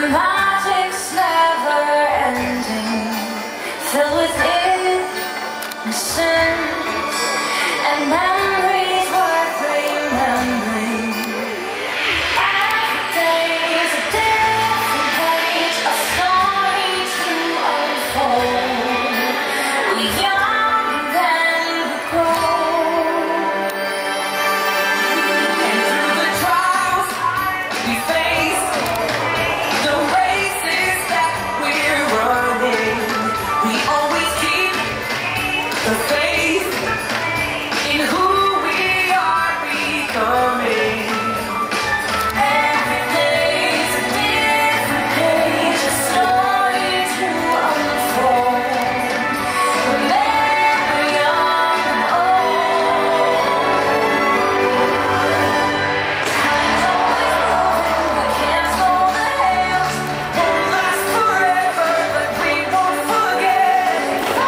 magic's never ending, filled with innocence and memories worth remembering. Every day's a different page, a story to unfold. We're young and then we grow. And through the trials we face, the races that we're running, we always keep the faith in who we are becoming. Every day's a different page, a story to unfold. Remember young and old. Time's always moving, we can't slow the hands. Won't last forever, but we won't forget.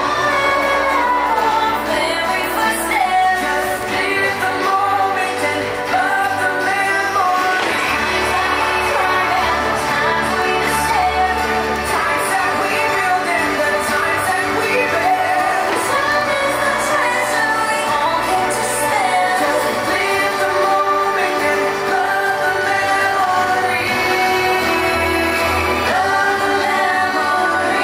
Every first step, just live the moment and love the memory. Times that we despair, times that we build and the times that we bear. Time is the treasure we all get to spare. Just live the moment and love the memory. Love the memory.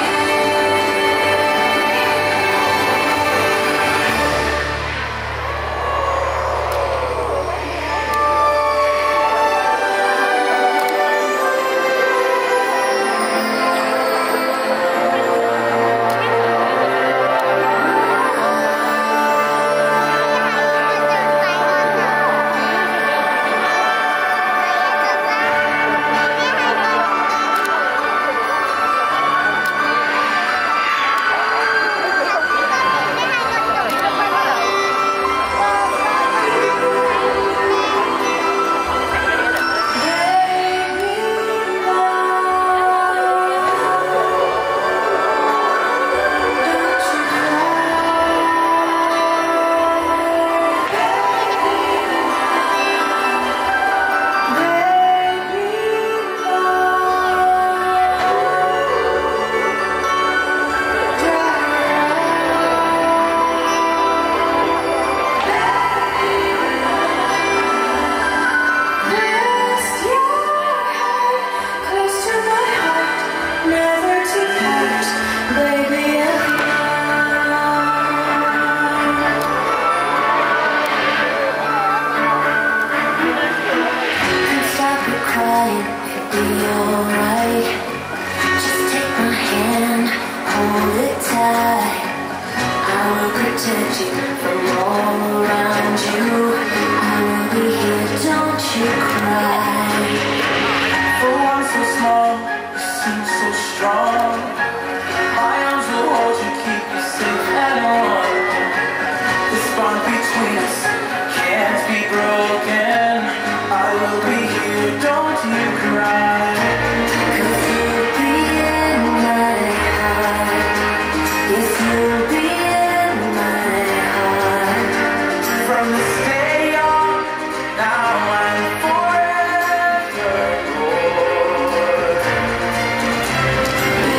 Rest your head close to my heart, never to part, baby, of Don't stop your crying, it'll be alright. Just take my hand, hold it tight. I will protect you from all around you. I will be here, don't you cry. For one so small, you seem so strong. My arms will hold you, keep you safe and warm. This bond between us can't be broken. I will be here, don't you cry. 'Cause you'll be in my heart. Yes, you'll be in my heart. From this day on, now and forevermore. Be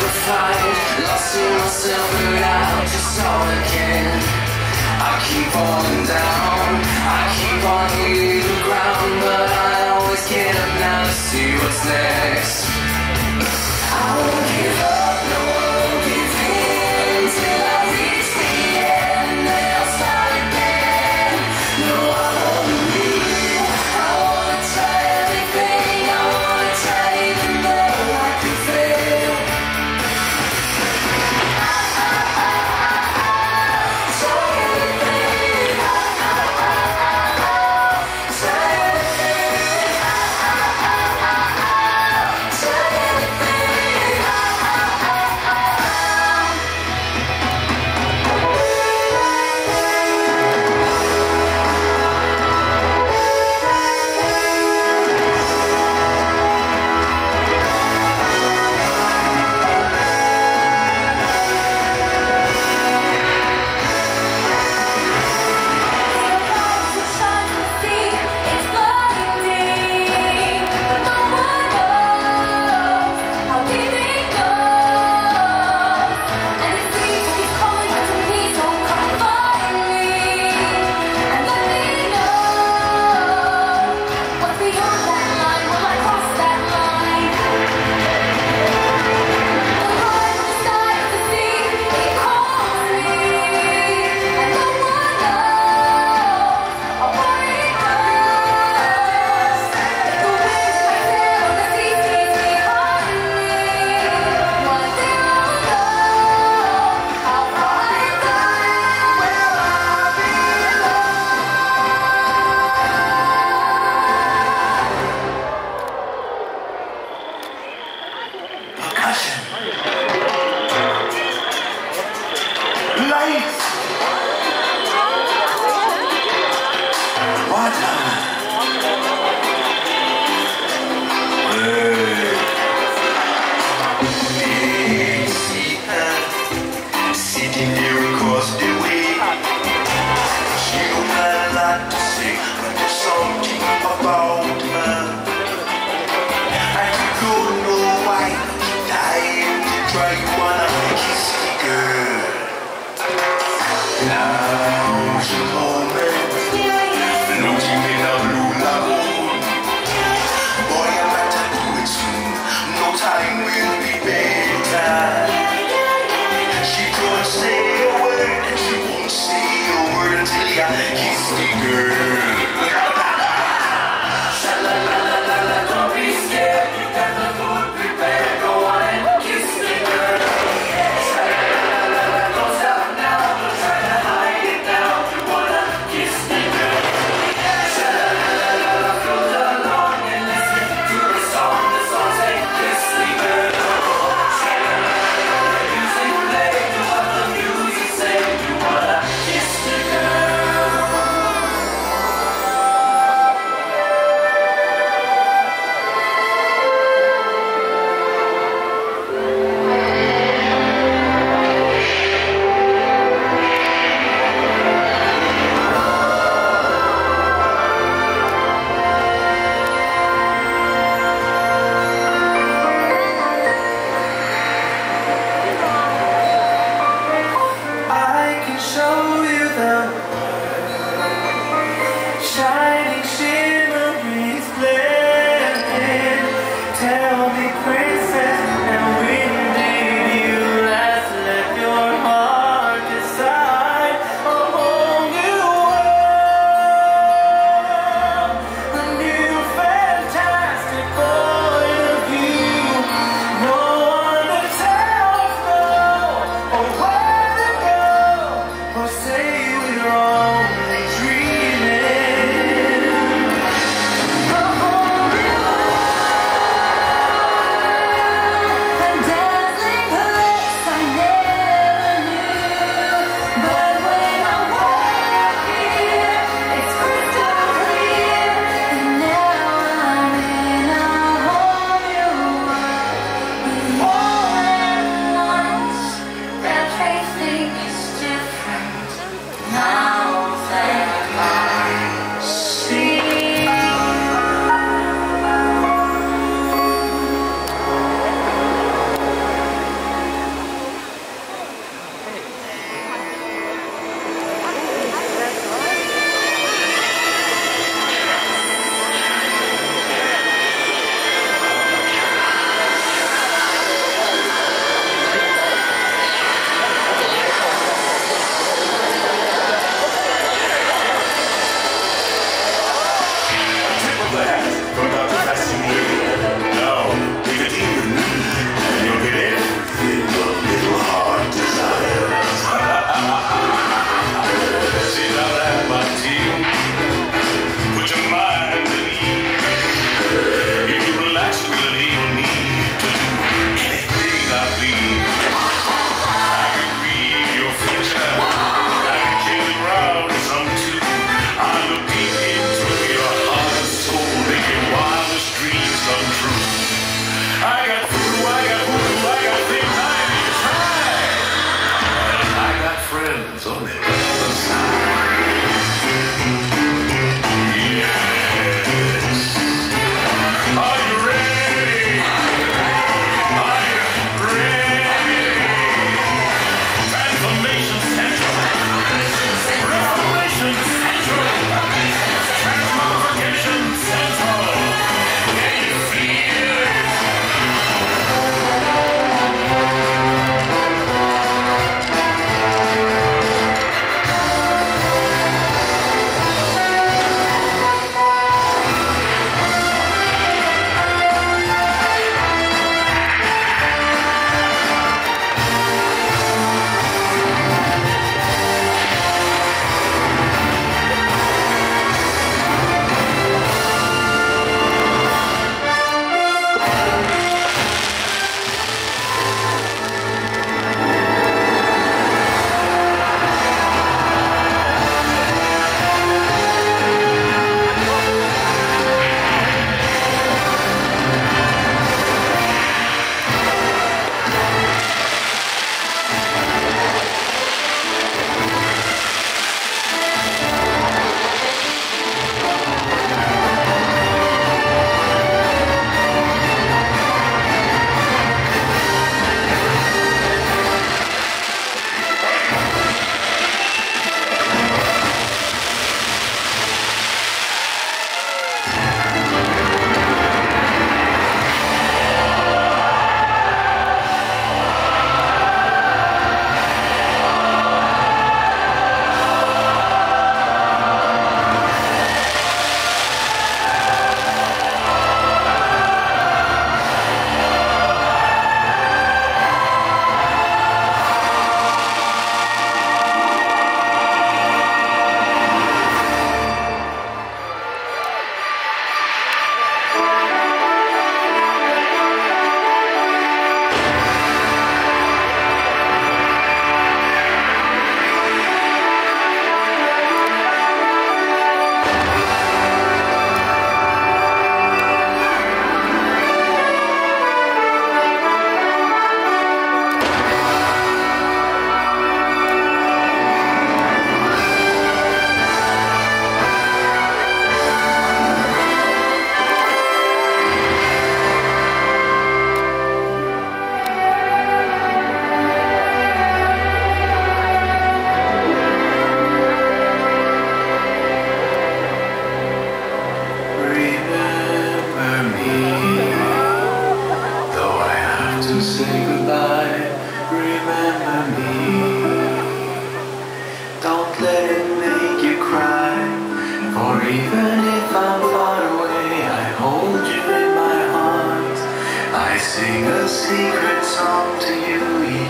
unrefined, lost in myself and out just all again. I keep falling down, I keep on hitting the ground, but I always get up now to see what's next. I won't give up, no, I won't give in till I reach the end, then I'll start again. No, I won't believe, I wanna try everything, I wanna try even though I can fail. Lights! Water! Hey, see her sitting there across the way. She don't have a lot to say, but there's something about her. I don't know why she dying to try wanna kiss the girl. Now she moment, floating in a blue lagoon. Boy, I'm about to do it soon. No time will be better. She don't say a word, and she won't say a word until you kiss the girl. Sha la la la la la, don't be scared. You got the food prepared. Go on and kiss the girl.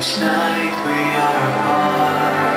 each night we are apart.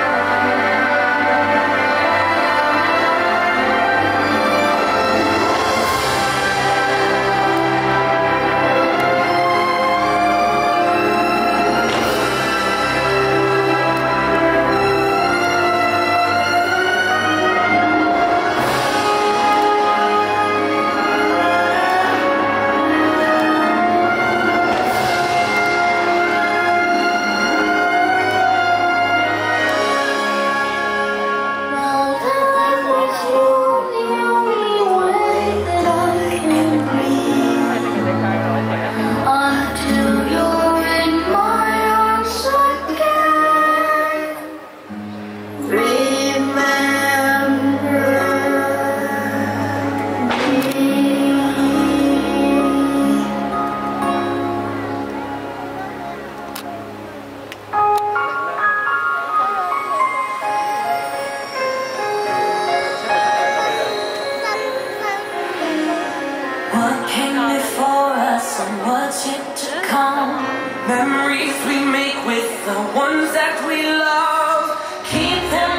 What came before us and what's yet to come? Memories we make with the ones that we love. Keep them